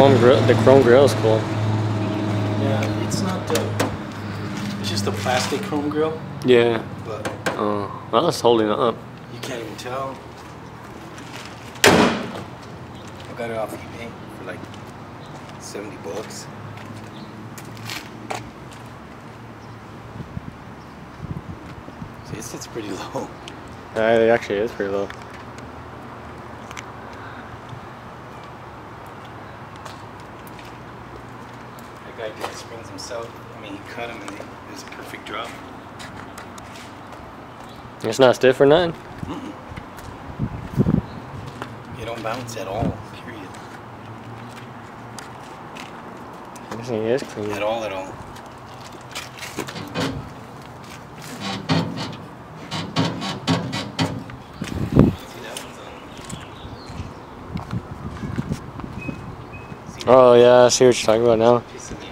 chrome grill is cool. Yeah, it's not the. It's just a plastic chrome grill. Yeah. But well, it's holding up. you can't even tell. I got it off eBay for like $70. See, it sits pretty low. It actually is pretty low. That guy did the springs himself. I mean, he cut them and it was a perfect drop. It's not stiff or nothing? Mm-mm. It don't bounce at all, period. This thing is clean. At all, at all. Oh yeah, I see what you're talking about now.